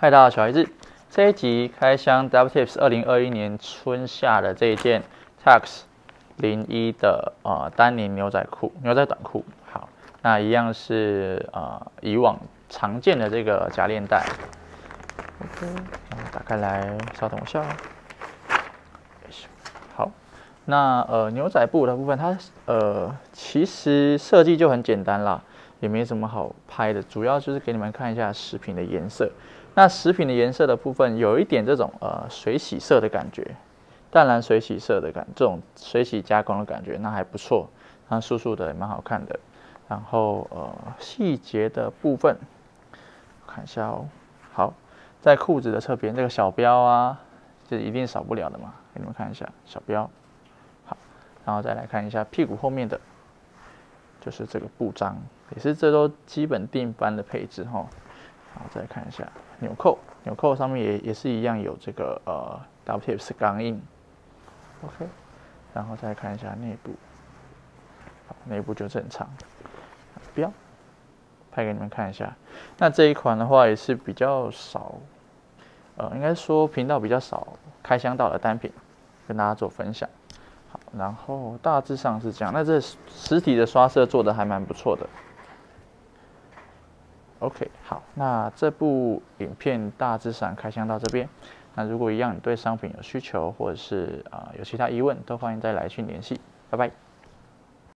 嗨，大家好，小孩子。这一集开箱 DevTips 2021年春夏的这一件 Tacx 01的丹宁牛仔短裤。好，那一样是以往常见的这个夹链带。OK， 然后打开来，稍等一下。好，那牛仔布的部分，它其实设计就很简单啦，也没什么好拍的，主要就是给你们看一下食品的颜色。那食品的颜色的部分，有一点这种水洗色的感觉，淡蓝水洗色的这种水洗加工的感觉，那还不错，它素素的也蛮好看的。然后细节的部分，看一下哦。好，在裤子的侧边这个小标啊，这一定少不了的嘛，给你们看一下小标。好，然后再来看一下屁股后面的，就是这个布章，也是这都基本定番的配置哈。然后再看一下纽扣上面也是一样有这个DevTips 钢印 ，OK， 然后再看一下内部，好，内部就正常，标，拍给你们看一下。那这一款的话也是比较少，应该说频道比较少开箱到的单品，跟大家做分享。好，然后大致上是这样。那这实体的刷色做的还蛮不错的。OK， 好，那这部影片大致上开箱到这边。那如果一样你对商品有需求，或者是有其他疑问，都欢迎再来去联系。拜拜。